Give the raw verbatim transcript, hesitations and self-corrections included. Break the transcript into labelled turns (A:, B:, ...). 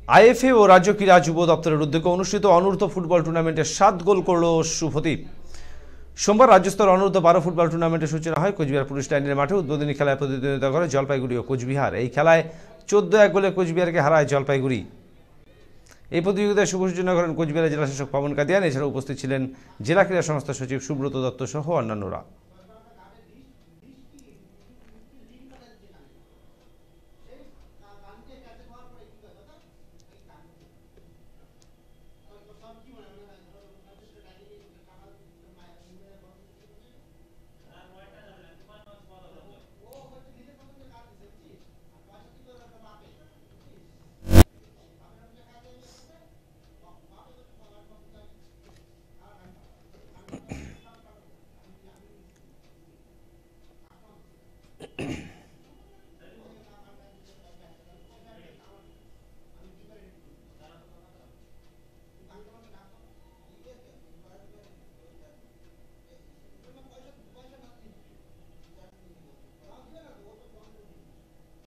A: IFA ও রাজ্য ক্রীড়া যুব দপ্তরের উদ্যোগে অনুষ্ঠিত অনূর্ধ্ব ফুটবল টুর্নামেন্টে সাত গোল করল শুভদীপ। সোমবার রাজ্যস্তর অনূর্ধ্ব বারো ফুটবল টুর্নামেন্টের সূচনা হয় কোচবিহার পুলিশ লাইনের মাঠে। উদ্বোধনী খেলায় প্রতিদ্বন্দ্বিতা করে জলপাইগুড়ি ও কোচবিহার। এই খেলায় চোদ্দ এক গোলে কোচবিহারকে হারায় জলপাইগুড়ি। এই প্রতিযোগিতায় শুভ সূচনা করেন কোচবিহারের জেলাশাসক পবন কাদিয়ান। এছাড়া উপস্থিত ছিলেন জেলা ক্রীড়া সংস্থা সচিব সুব্রত দত্ত সহ অন্যান্যরা।